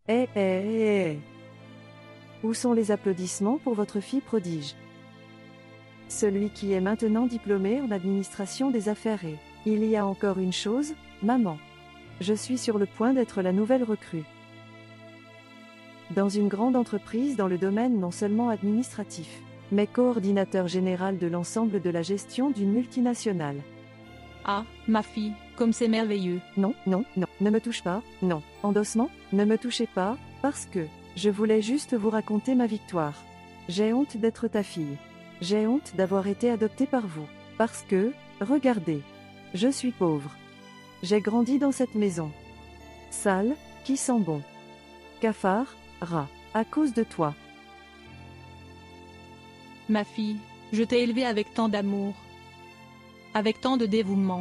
Eh. Où sont les applaudissements pour votre fille prodige? Celui qui est maintenant diplômé en administration des affaires et... Il y a encore une chose, maman. Je suis sur le point d'être la nouvelle recrue. Dans une grande entreprise dans le domaine non seulement administratif, mais coordinateur général de l'ensemble de la gestion d'une multinationale. Ah, ma fille, comme c'est merveilleux. Non, ne me touche pas, non. Endossement, ne me touchez pas, parce que... Je voulais juste vous raconter ma victoire. J'ai honte d'être ta fille. J'ai honte d'avoir été adoptée par vous. Parce que, regardez, je suis pauvre. J'ai grandi dans cette maison. Sale, qui sent bon. Cafard, rat, à cause de toi. Ma fille, je t'ai élevée avec tant d'amour. Avec tant de dévouement.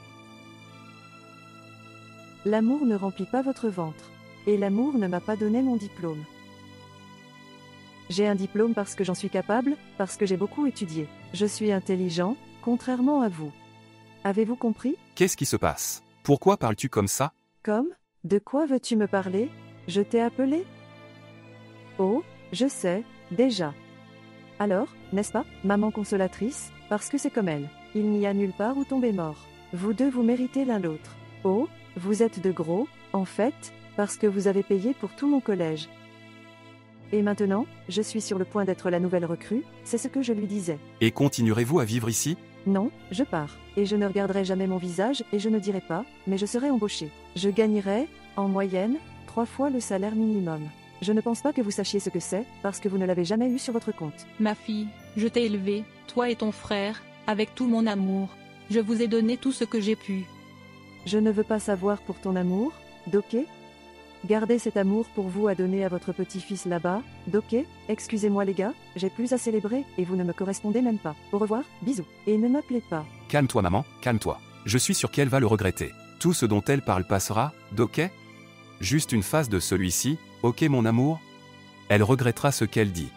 L'amour ne remplit pas votre ventre. Et l'amour ne m'a pas donné mon diplôme. J'ai un diplôme parce que j'en suis capable, parce que j'ai beaucoup étudié. Je suis intelligent, contrairement à vous. Avez-vous compris? Qu'est-ce qui se passe? Pourquoi parles-tu comme ça? Comme? De quoi veux-tu me parler? Je t'ai appelé? Oh, je sais, déjà. Alors, n'est-ce pas, maman consolatrice, parce que c'est comme elle. Il n'y a nulle part où tomber mort. Vous deux vous méritez l'un l'autre. Oh, vous êtes de gros, en fait, parce que vous avez payé pour tout mon collège. Et maintenant, je suis sur le point d'être la nouvelle recrue, c'est ce que je lui disais. Et continuerez-vous à vivre ici? Non, je pars. Et je ne regarderai jamais mon visage et je ne dirai pas, mais je serai embauchée. Je gagnerai, en moyenne, 3 fois le salaire minimum. Je ne pense pas que vous sachiez ce que c'est, parce que vous ne l'avez jamais eu sur votre compte. Ma fille, je t'ai élevée, toi et ton frère, avec tout mon amour. Je vous ai donné tout ce que j'ai pu. Je ne veux pas savoir pour ton amour, Doké. Gardez cet amour pour vous à donner à votre petit-fils là-bas, Doké. Excusez-moi les gars, j'ai plus à célébrer, et vous ne me correspondez même pas. Au revoir, bisous. Et ne m'appelez pas. Calme-toi maman, calme-toi. Je suis sûr qu'elle va le regretter. Tout ce dont elle parle passera, ok? Juste une phase de celui-ci, ok mon amour? Elle regrettera ce qu'elle dit.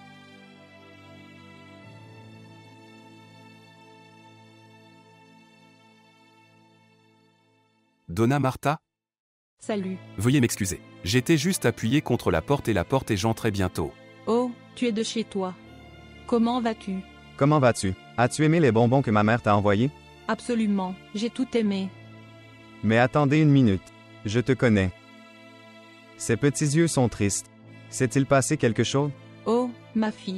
Donna Martha? Salut. Veuillez m'excuser. J'étais juste appuyé contre la porte et j'entrais bientôt. Oh, tu es de chez toi. Comment vas-tu? Comment vas-tu? As-tu aimé les bonbons que ma mère t'a envoyés? Absolument, j'ai tout aimé. Mais attendez une minute. Je te connais. Ses petits yeux sont tristes. S'est-il passé quelque chose? Oh, ma fille.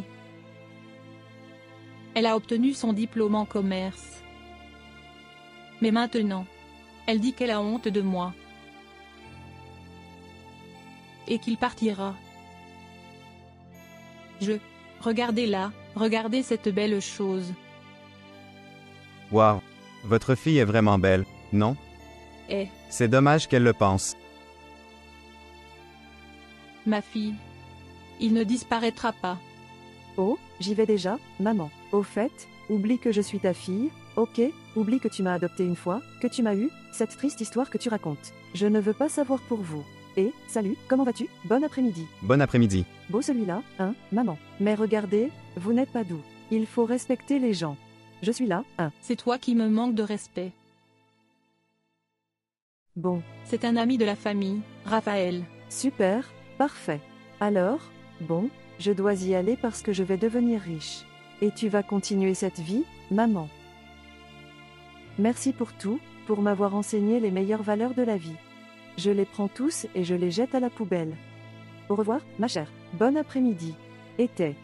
Elle a obtenu son diplôme en commerce. Mais maintenant, elle dit qu'elle a honte de moi. Et qu'il partira. Regardez là, regardez cette belle chose. Wow. Votre fille est vraiment belle, non? Eh, C'est dommage qu'elle le pense. ma fille. Il ne disparaîtra pas. Oh, j'y vais déjà, maman. Au fait, oublie que je suis ta fille, ok? Oublie que tu m'as adoptée une fois, que tu m'as eu, cette triste histoire que tu racontes. Je ne veux pas savoir pour vous. Et, salut, comment vas-tu? Bon après-midi. Bon après-midi. Beau celui-là, hein, maman. Mais regardez, vous n'êtes pas doux. Il faut respecter les gens. Je suis là, hein. C'est toi qui me manques de respect. Bon, C'est un ami de la famille, Raphaël. super, parfait. Alors, bon, je dois y aller parce que je vais devenir riche. Et tu vas continuer cette vie, maman. Merci pour tout, pour m'avoir enseigné les meilleures valeurs de la vie. Je les prends tous et je les jette à la poubelle. Au revoir, ma chère. Bon après-midi. Était.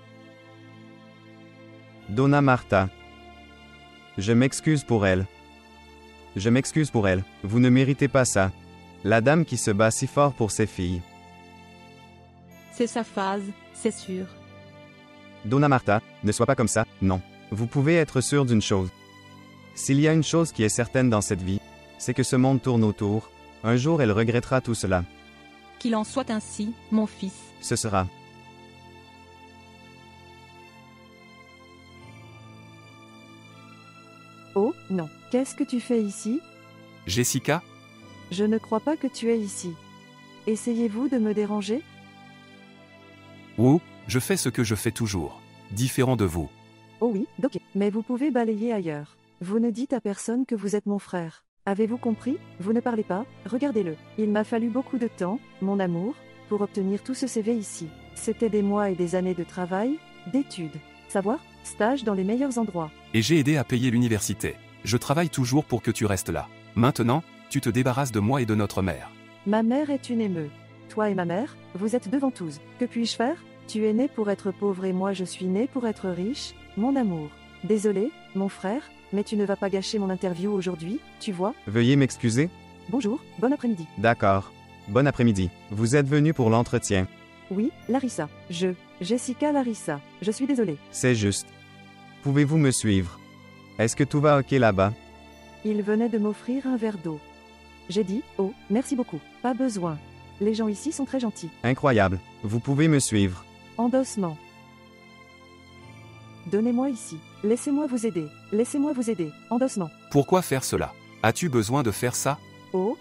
Donna Martha. Je m'excuse pour elle. Je m'excuse pour elle. Vous ne méritez pas ça. La dame qui se bat si fort pour ses filles. C'est sa phase, c'est sûr. Donna Martha, ne sois pas comme ça, non. Vous pouvez être sûr d'une chose. S'il y a une chose qui est certaine dans cette vie, c'est que ce monde tourne autour. Un jour elle regrettera tout cela. Qu'il en soit ainsi, mon fils. Ce sera. Oh, non. Qu'est-ce que tu fais ici? Jessica? Je ne crois pas que tu es ici. Essayez-vous de me déranger? Ou, je fais ce que je fais toujours. Différent de vous. Oh oui, ok. Mais vous pouvez balayer ailleurs. Vous ne dites à personne que vous êtes mon frère. Avez-vous compris? Vous ne parlez pas, regardez-le. Il m'a fallu beaucoup de temps, mon amour, pour obtenir tout ce CV ici. C'était des mois et des années de travail, d'études. Savoir, stage dans les meilleurs endroits. Et j'ai aidé à payer l'université. Je travaille toujours pour que tu restes là. Maintenant, tu te débarrasses de moi et de notre mère. Ma mère est une émeu. Toi et ma mère, vous êtes deux ventouses. Que puis-je faire? Tu es né pour être pauvre et moi je suis né pour être riche, mon amour. Désolé, mon frère, mais tu ne vas pas gâcher mon interview aujourd'hui, tu vois? Veuillez m'excuser? Bonjour, bon après-midi. D'accord. Bon après-midi. Vous êtes venu pour l'entretien. Oui, Larissa. Jessica Larissa. Je suis désolée. C'est juste. Pouvez-vous me suivre? Est-ce que tout va ok là-bas? Il venait de m'offrir un verre d'eau. J'ai dit, oh, merci beaucoup. Pas besoin. Les gens ici sont très gentils. Incroyable. Vous pouvez me suivre. Endossement. Donnez-moi ici. Laissez-moi vous aider. Laissez-moi vous aider. Endossement. Pourquoi faire cela? As-tu besoin de faire ça? Oh.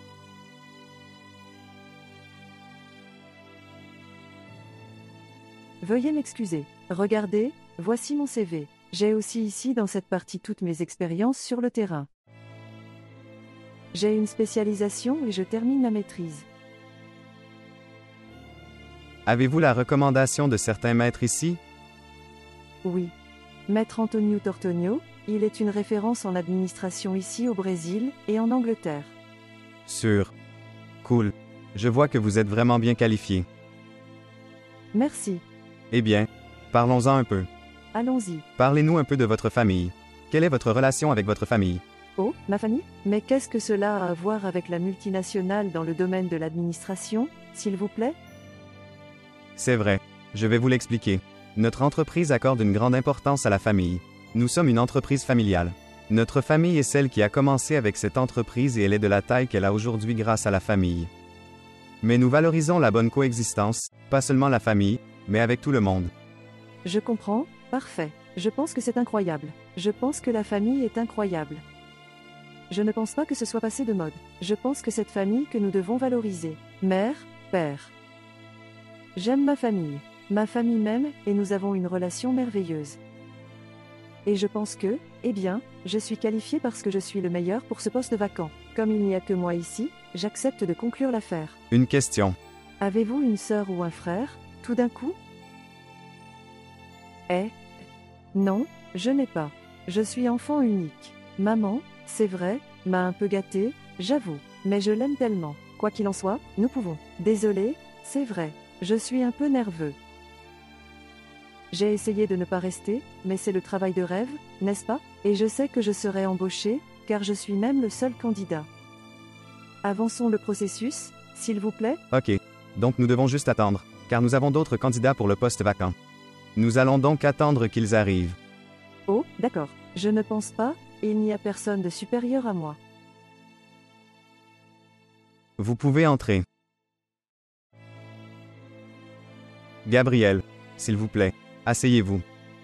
Veuillez m'excuser. Regardez, voici mon CV. J'ai aussi ici dans cette partie toutes mes expériences sur le terrain. J'ai une spécialisation et je termine ma maîtrise. Avez-vous la recommandation de certains maîtres ici? Oui. Maître Antonio Tortonio, il est une référence en administration ici au Brésil et en Angleterre. Sûr. Cool. Je vois que vous êtes vraiment bien qualifié. Merci. Eh bien, parlons-en un peu. Allons-y. Parlez-nous un peu de votre famille. Quelle est votre relation avec votre famille? Oh, ma famille? Mais qu'est-ce que cela a à voir avec la multinationale dans le domaine de l'administration, s'il vous plaît? C'est vrai. Je vais vous l'expliquer. Notre entreprise accorde une grande importance à la famille. Nous sommes une entreprise familiale. Notre famille est celle qui a commencé avec cette entreprise et elle est de la taille qu'elle a aujourd'hui grâce à la famille. Mais nous valorisons la bonne coexistence, pas seulement la famille, mais avec tout le monde. Je comprends, parfait. Je pense que c'est incroyable. Je pense que la famille est incroyable. Je ne pense pas que ce soit passé de mode. Je pense que cette famille que nous devons valoriser. Mère, père. J'aime ma famille m'aime, et nous avons une relation merveilleuse. Et je pense que, eh bien, je suis qualifié parce que je suis le meilleur pour ce poste vacant. Comme il n'y a que moi ici, j'accepte de conclure l'affaire. Une question. Avez-vous une sœur ou un frère, tout d'un coup? Non, je n'ai pas. Je suis enfant unique. Maman, c'est vrai, m'a un peu gâtée, j'avoue, mais je l'aime tellement. Quoi qu'il en soit, nous pouvons. Désolé, c'est vrai, je suis un peu nerveux. J'ai essayé de ne pas rester, mais c'est le travail de rêve, n'est-ce pas? Et je sais que je serai embauché, car je suis même le seul candidat. Avançons le processus, s'il vous plaît? Ok. Donc nous devons juste attendre, car nous avons d'autres candidats pour le poste vacant. Nous allons donc attendre qu'ils arrivent. Oh, d'accord. Je ne pense pas, il n'y a personne de supérieur à moi. Vous pouvez entrer. Gabriel, s'il vous plaît, asseyez-vous.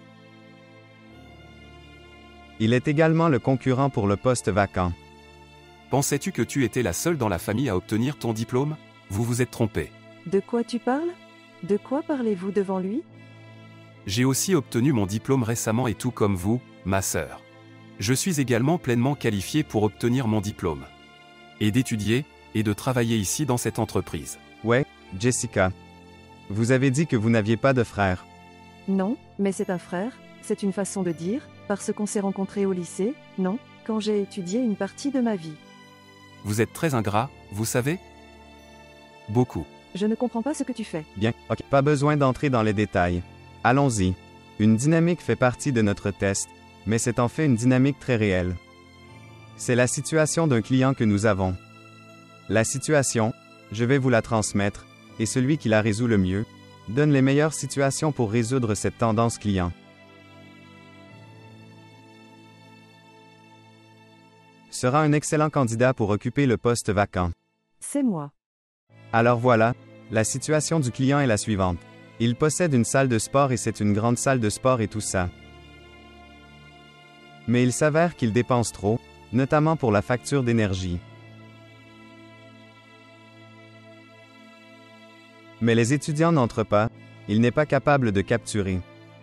Il est également le concurrent pour le poste vacant. Pensais-tu que tu étais la seule dans la famille à obtenir ton diplôme? Vous vous êtes trompé. De quoi tu parles? De quoi parlez-vous devant lui? J'ai aussi obtenu mon diplôme récemment et tout comme vous, ma sœur. Je suis également pleinement qualifié pour obtenir mon diplôme. Et d'étudier, et de travailler ici dans cette entreprise. Ouais, Jessica. Vous avez dit que vous n'aviez pas de frère. Non, mais c'est un frère, c'est une façon de dire, parce qu'on s'est rencontrés au lycée, non, quand j'ai étudié une partie de ma vie. Vous êtes très ingrat, vous savez? Beaucoup. Je ne comprends pas ce que tu fais. Bien, ok. Pas besoin d'entrer dans les détails. Allons-y. Une dynamique fait partie de notre test, mais c'est en fait une dynamique très réelle. C'est la situation d'un client que nous avons. La situation, je vais vous la transmettre, et celui qui la résout le mieux, donne les meilleures situations pour résoudre cette tendance client. Sera un excellent candidat pour occuper le poste vacant. C'est moi. Alors voilà, la situation du client est la suivante. Il possède une salle de sport et c'est une grande salle de sport et tout ça. Mais il s'avère qu'il dépense trop, notamment pour la facture d'énergie. Mais les étudiants n'entrent pas, il n'est pas capable de capturer.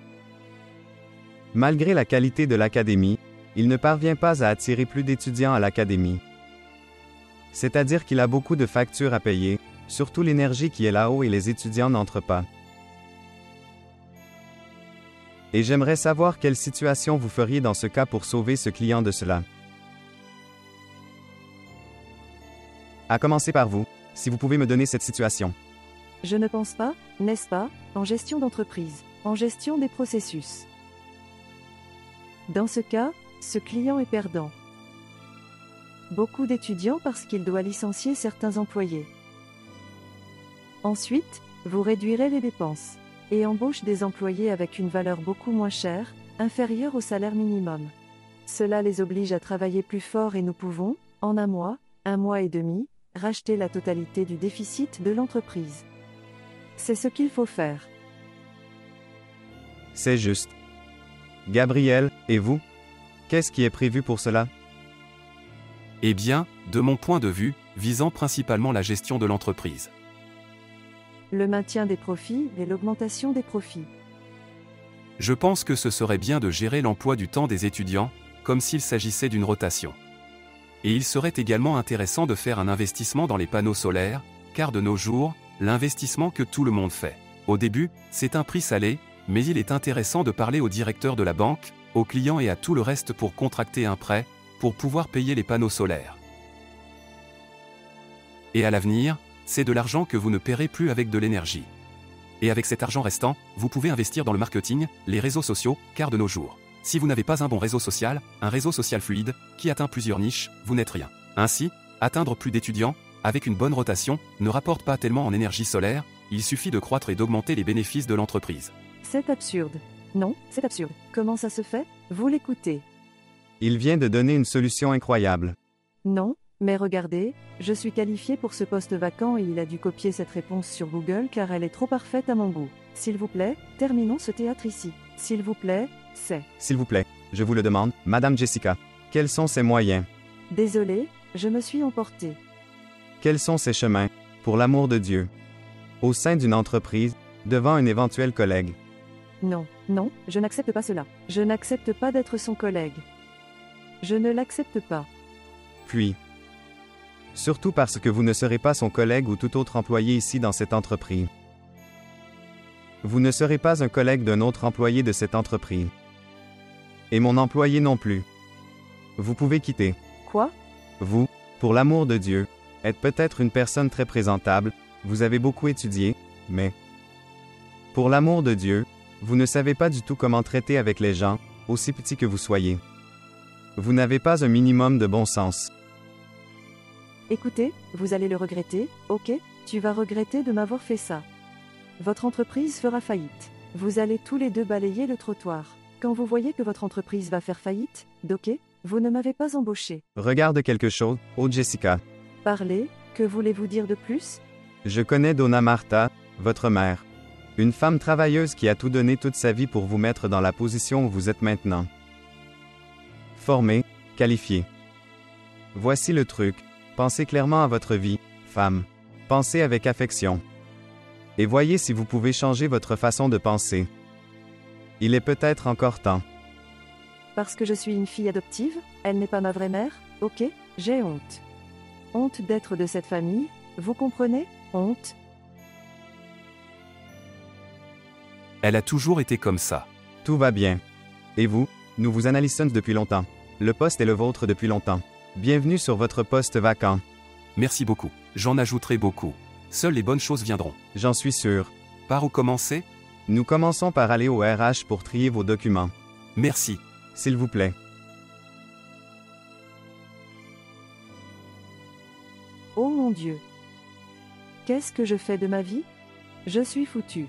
Malgré la qualité de l'académie, il ne parvient pas à attirer plus d'étudiants à l'académie. C'est-à-dire qu'il a beaucoup de factures à payer, Surtout l'énergie qui est là-haut et les étudiants n'entrent pas. Et j'aimerais savoir quelle situation vous feriez dans ce cas pour sauver ce client de cela. À commencer par vous, si vous pouvez me donner cette situation. Je ne pense pas, n'est-ce pas, en gestion d'entreprise, en gestion des processus. Dans ce cas, ce client est perdant. Beaucoup d'étudiants parce qu'il doit licencier certains employés. Ensuite, vous réduirez les dépenses et embauche des employés avec une valeur beaucoup moins chère, inférieure au salaire minimum. Cela les oblige à travailler plus fort et nous pouvons, en un mois et demi, racheter la totalité du déficit de l'entreprise. C'est ce qu'il faut faire. C'est juste. Gabriel, et vous? Qu'est-ce qui est prévu pour cela? Eh bien, de mon point de vue, visant principalement la gestion de l'entreprise. Le maintien des profits et l'augmentation des profits. Je pense que ce serait bien de gérer l'emploi du temps des étudiants, comme s'il s'agissait d'une rotation. Et il serait également intéressant de faire un investissement dans les panneaux solaires, car de nos jours, l'investissement que tout le monde fait. Au début, c'est un prix salé, mais il est intéressant de parler au directeur de la banque, aux clients et à tout le reste pour contracter un prêt, pour pouvoir payer les panneaux solaires. Et à l'avenir, c'est de l'argent que vous ne paierez plus avec de l'énergie. Et avec cet argent restant, vous pouvez investir dans le marketing, les réseaux sociaux, car de nos jours, si vous n'avez pas un bon réseau social fluide, qui atteint plusieurs niches, vous n'êtes rien. Ainsi, atteindre plus d'étudiants, avec une bonne rotation, ne rapporte pas tellement en énergie solaire, il suffit de croître et d'augmenter les bénéfices de l'entreprise. C'est absurde. Non, c'est absurde. Comment ça se fait? Vous l'écoutez. Il vient de donner une solution incroyable. Non, mais regardez, je suis qualifié pour ce poste vacant et il a dû copier cette réponse sur Google car elle est trop parfaite à mon goût. S'il vous plaît, terminons ce théâtre ici. S'il vous plaît, c'est... S'il vous plaît, je vous le demande, Madame Jessica. Quels sont ses moyens? Désolé, je me suis emportée. Quels sont ses chemins, pour l'amour de Dieu? Au sein d'une entreprise, devant un éventuel collègue. Non, non, je n'accepte pas cela. Je n'accepte pas d'être son collègue. Je ne l'accepte pas. Puis, surtout parce que vous ne serez pas son collègue ou tout autre employé ici dans cette entreprise. Vous ne serez pas un collègue d'un autre employé de cette entreprise. Et mon employé non plus. Vous pouvez quitter. Quoi? Vous, pour l'amour de Dieu, êtes peut-être une personne très présentable, vous avez beaucoup étudié, mais... Pour l'amour de Dieu, vous ne savez pas du tout comment traiter avec les gens, aussi petits que vous soyez. Vous n'avez pas un minimum de bon sens. Écoutez, vous allez le regretter, ok? Tu vas regretter de m'avoir fait ça. Votre entreprise fera faillite. Vous allez tous les deux balayer le trottoir. Quand vous voyez que votre entreprise va faire faillite, ok? Vous ne m'avez pas embauché. Regarde quelque chose, oh Jessica. Parlez, que voulez-vous dire de plus? Je connais Donna Martha, votre mère. Une femme travailleuse qui a tout donné toute sa vie pour vous mettre dans la position où vous êtes maintenant. Formée, qualifiée. Voici le truc. Pensez clairement à votre vie, femme. Pensez avec affection. Et voyez si vous pouvez changer votre façon de penser. Il est peut-être encore temps. Parce que je suis une fille adoptive, elle n'est pas ma vraie mère, ok? J'ai honte. Honte d'être de cette famille, vous comprenez? Honte. Elle a toujours été comme ça. Tout va bien. Et vous? Nous vous analysons depuis longtemps. Le poste est le vôtre depuis longtemps. Bienvenue sur votre poste vacant. Merci beaucoup. J'en ajouterai beaucoup. Seules les bonnes choses viendront. J'en suis sûr. Par où commencer? Nous commençons par aller au RH pour trier vos documents. Merci. S'il vous plaît. Oh mon Dieu. Qu'est-ce que je fais de ma vie? Je suis foutu.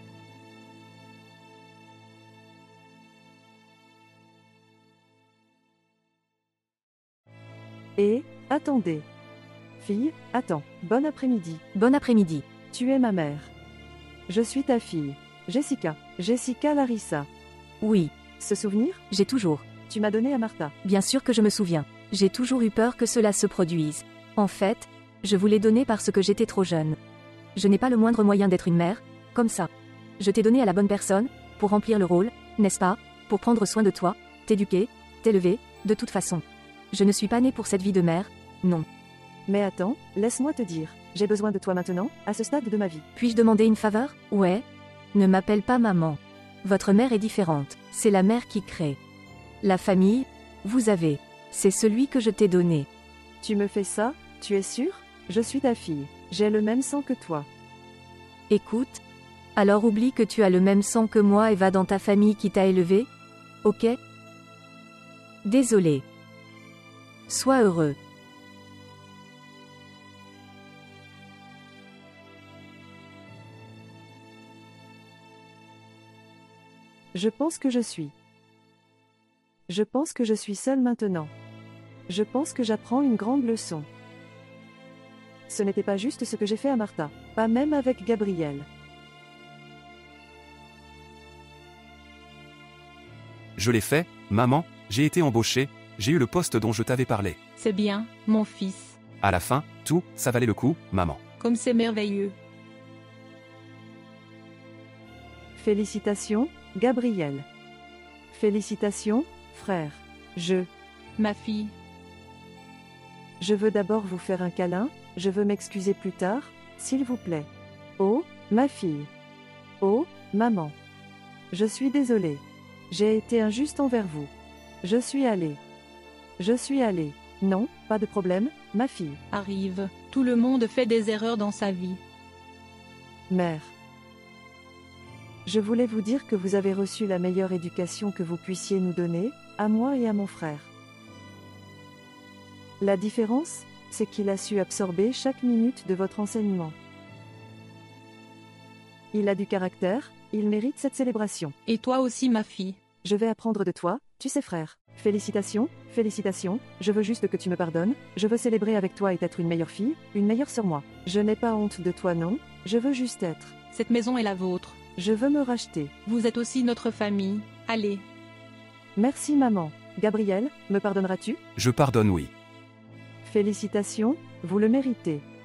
Et, attendez. Fille, attends. Bon après-midi. Bon après-midi. Tu es ma mère. Je suis ta fille. Jessica. Jessica Larissa. Oui, Ce souvenir? j'ai toujours. Tu m'as donné à Martha. Bien sûr que je me souviens. J'ai toujours eu peur que cela se produise. En fait, je vous l'ai donné parce que j'étais trop jeune. Je n'ai pas le moindre moyen d'être une mère, comme ça. Je t'ai donné à la bonne personne, pour remplir le rôle, n'est-ce pas? Pour prendre soin de toi, t'éduquer, t'élever, de toute façon. Je ne suis pas née pour cette vie de mère, non. Mais attends, laisse-moi te dire. J'ai besoin de toi maintenant, à ce stade de ma vie. Puis-je demander une faveur? Ouais. Ne m'appelle pas maman. Votre mère est différente. C'est la mère qui crée. La famille, vous avez. C'est celui que je t'ai donné. Tu me fais ça, tu es sûr? Je suis ta fille. J'ai le même sang que toi. Écoute. Alors oublie que tu as le même sang que moi et va dans ta famille qui t'a élevé? Ok? Désolé. Sois heureux. Je pense que je suis. Je pense que je suis seule maintenant. Je pense que j'apprends une grande leçon. Ce n'était pas juste ce que j'ai fait à Martha, pas même avec Gabriel. Je l'ai fait, maman, j'ai été embauché, j'ai eu le poste dont je t'avais parlé. C'est bien, mon fils. À la fin, tout, ça valait le coup, maman. Comme c'est merveilleux. Félicitations, Gabriel. Félicitations, frère. Ma fille. Je veux d'abord vous faire un câlin, je veux m'excuser plus tard, s'il vous plaît. Oh, ma fille. Oh, maman. Je suis désolée. J'ai été injuste envers vous. Je suis allée. Non, pas de problème, ma fille. Arrive. Tout le monde fait des erreurs dans sa vie. Mère. Je voulais vous dire que vous avez reçu la meilleure éducation que vous puissiez nous donner, à moi et à mon frère. La différence, c'est qu'il a su absorber chaque minute de votre enseignement. Il a du caractère, il mérite cette célébration. Et toi aussi, ma fille. Je vais apprendre de toi, tu sais frère. Félicitations, félicitations, je veux juste que tu me pardonnes, je veux célébrer avec toi et être une meilleure fille, une meilleure sœur moi. Je n'ai pas honte de toi non, je veux juste être. Cette maison est la vôtre. Je veux me racheter. Vous êtes aussi notre famille. Allez. Merci maman. Gabriel, me pardonneras-tu? Je pardonne oui. Félicitations, vous le méritez.